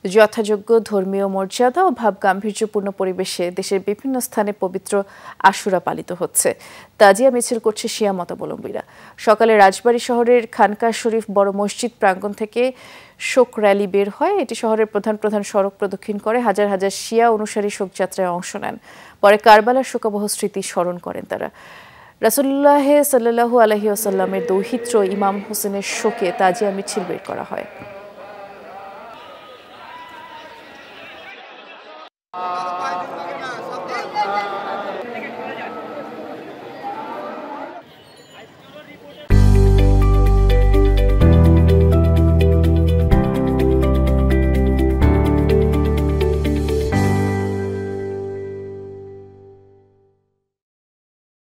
যথাযোগ্য ধর্মীয় মর্যাদা ও ভাব গাম্ভীর্যপূর্ণ পরিবেশে দেশের বিভিন্ন স্থানে পবিত্র আশুরা পালিত হচ্ছে। তাজিয়া মিছিল করছে শিয়া মতাবলম্বীরা। সকালে রাজবাড়ী শহরের খানকা শরীফ বড় মসজিদ প্রাঙ্গণ থেকে শোক র্যালি বের হয়। এটি শহরের প্রধান প্রধান সড়ক প্রদক্ষিণ করে হাজার হাজার শিয়া অনুসারী শোকযাত্রায় অংশ নেন। পরে কারবালার শোকাবহ স্মৃতি স্মরণ করেন তারা। রাসূলুল্লাহ সাল্লাল্লাহু আলাইহি ওয়াসাল্লামের দৌহিত্র ইমাম হোসেনের শোকে তাজিয়া মিছিল বের করা হয়।